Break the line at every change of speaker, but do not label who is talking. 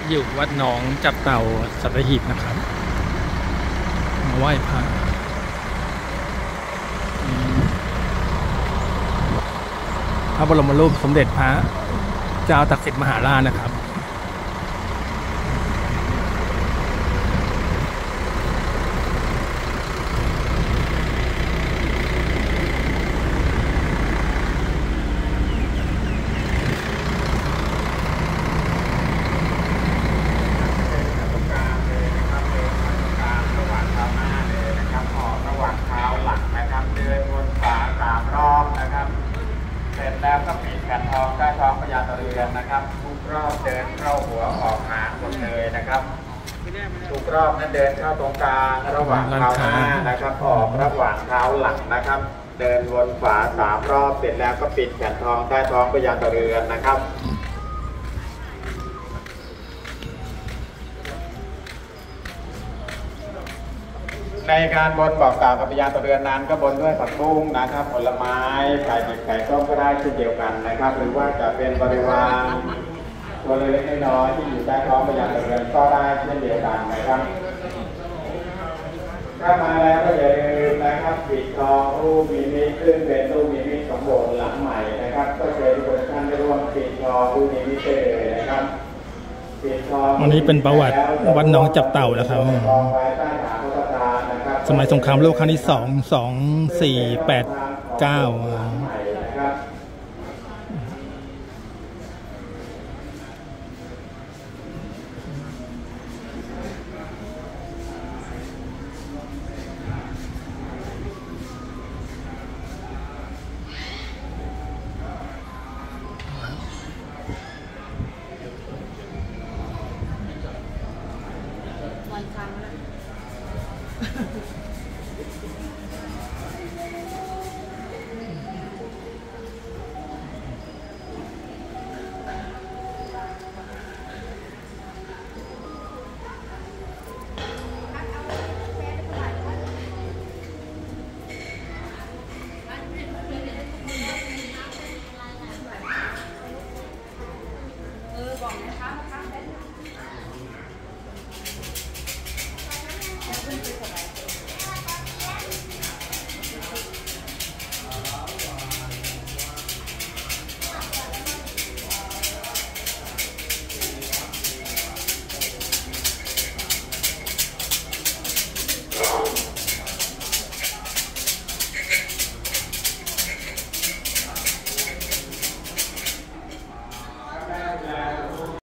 อยู่วัดหนองจับเต่าสัตหีบนะครับมาไหว้พระพระบรมรูปสมเด็จพระเจ้าตากสินมหาราชนะครับ
แล้วก็ปิดแผ่นทองใต้ท้องพญาตะเรือนนะครับทุกรอบเดินเข้าหัวออกหางหมดเลยนะครับทุกรอบนั้นเดินเข้าตรงกลางระหว่างเท้าหน้านะครับออกระหว่างเท้าหลังนะครับเดินวนฝา3 รอบเสร็จแล้วก็ปิดแผ่นทองใต้ท้องพญาตะเรือนนะครับในการบนบอกกล่าวกับพญาตะเรือนนั้นก็บนด้วยผักบุ้งนะครับผลไม้ไก่ดิบไก่ต้มก็ได้เช่นเดียวกันนะครับหรือว่าจะเป็นบริวารตัวเล็กๆน้อยๆที่อยู่ใต้ท้องพญาตะเรือนก็ได้เช่นเดียวกันนะครับถ้ามาแล้วก็อย่าลืมนะครับปิดทองรูปนิมิตซึ่งเป็นรูปนิมิตของโบสถ์หลังใหม่นะครับก็เชิญทุกท่านได้ร่วมปิดทองรูปนิมิตเลยนะครับ
อันนี้เป็นประวัติวัดหนองจับเต่านะครับสมัยสงครามโลกครั้งที่2489
บอกนะคะ